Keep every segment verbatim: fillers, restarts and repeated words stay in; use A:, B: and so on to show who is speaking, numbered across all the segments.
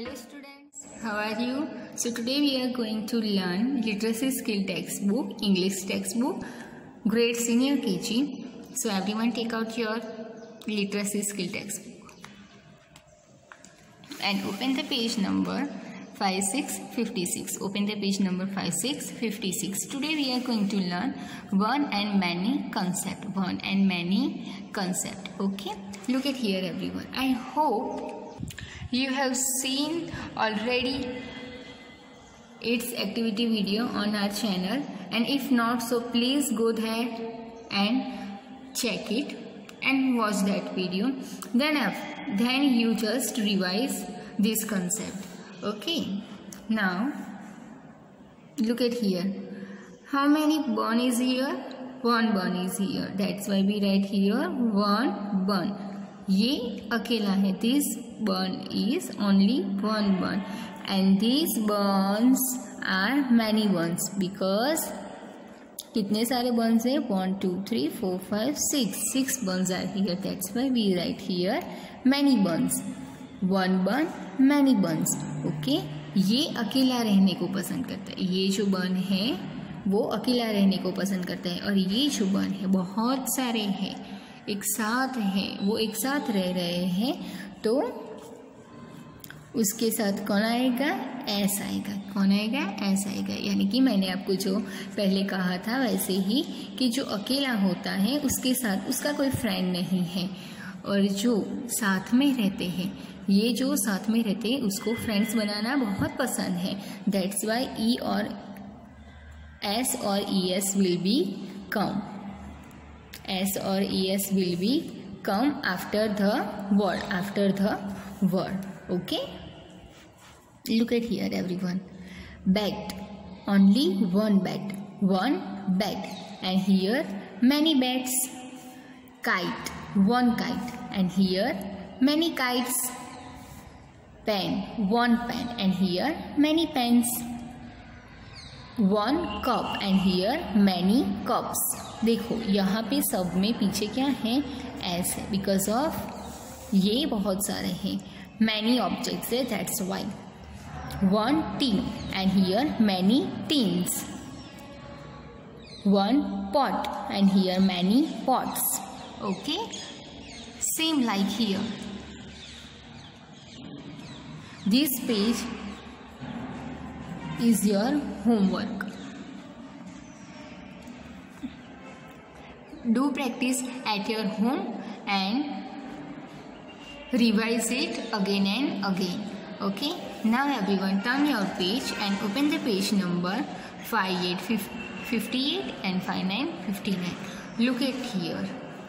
A: Hello students, how are you? So today we are going to learn literacy skill textbook, English textbook, grade senior K G. So everyone take out your literacy skill textbook and open the page number five six five six. Open the page number five six five six. Today we are going to learn one and many concept. One and many concept. Okay. Look at here everyone. I hope you have seen already its activity video on our channel, and if not, so please go there and check it and watch that video. Then then you just revise this concept. Okay, now look at here. How many bun is here? One bun is here. That's why we write here one bun. ये अकेला है. This bun is only one bun, and these buns are many buns because कितने सारे buns है? One, two, three, four, five, six. Six buns are here. That's why we write here many buns. One bun, many buns. Okay? ये अकेला रहने को पसंद करता है. ये जो bun है वो अकेला रहने को पसंद करता है, और ये जो bun है बहुत सारे हैं, एक साथ है, वो एक साथ रह रहे हैं, तो उसके साथ कौन आएगा? एस आएगा. कौन आएगा? एस आएगा. यानी कि मैंने आपको जो पहले कहा था वैसे ही कि जो अकेला होता है उसके साथ उसका कोई फ्रेंड नहीं है, और जो साथ में रहते हैं, ये जो साथ में रहते हैं उसको फ्रेंड्स बनाना बहुत पसंद है. दैट्स वाई ई और एस और E S will be come. S or es will be come after the word, after the word. Okay, look at here everyone. Bed, only one bed, one bed, and here many beds. Kite, one kite, and here many kites. Pen, one pen, and here many pens. One cup, and here many cups. देखो यहाँ पे सब में पीछे क्या है? S है, because of ये बहुत सारे हैं. मैनी ऑब्जेक्ट्स है, that's why. One tin, and here many tins. One pot, and here many pots. Okay, same like here. This page is your homework. Do practice at your home and revise it again and again. Okay, now everyone turn your page and open the page number five eight five eight and five nine five nine. Look at here.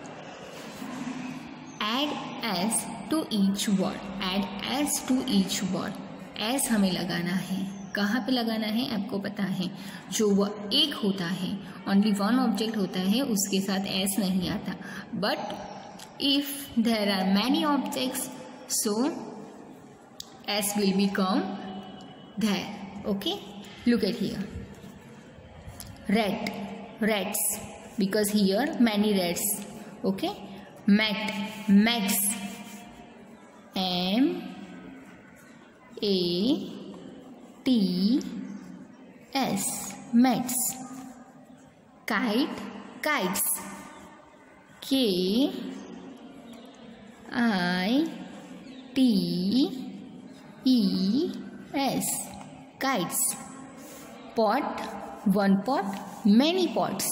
A: Add s to each word. Add s to each word. s हमें लगाना है. कहाँ पे लगाना है आपको पता है. जो वो एक होता है, ओनली वन ऑब्जेक्ट होता है, उसके साथ एस नहीं आता. But if there are many objects, so S will be come there. Okay, look at here. Rat, rats, because here many rats. Okay, mat, mats. M A T S, mats. Kite, kites. K I T E S, kites. Pot, one pot, many pots.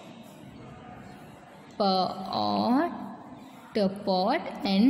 A: Pot, pot,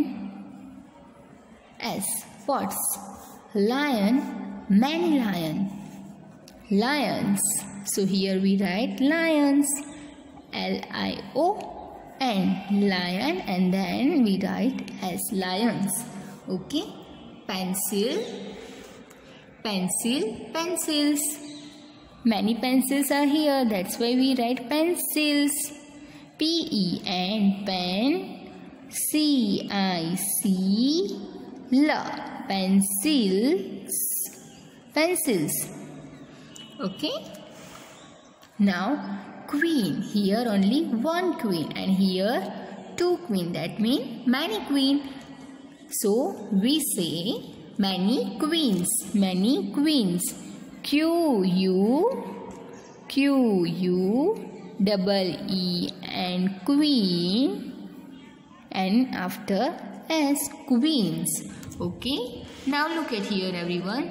A: and S, pots. Lion, many lion, lions. So here we write lions, L I O N, lion, and then we write as lions. Okay, pencil, pencil, pencils. Many pencils are here, that's why we write pencils. P E N, pen. C I C L, pencils. Pencils. Okay, now queen. Here only one queen, and here two queen. That means many queen. So we say Many queens. Many queens. Q U Q U double E and queen, and after S, queens. Okay. Now look at here, everyone.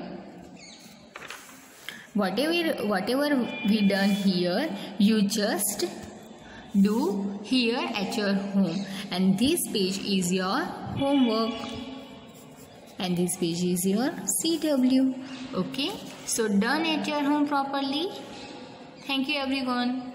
A: Whatever whatever we done here, you just do here at your home, and this page is your homework, and this page is your C W. Okay, so done at your home properly. Thank you, everyone.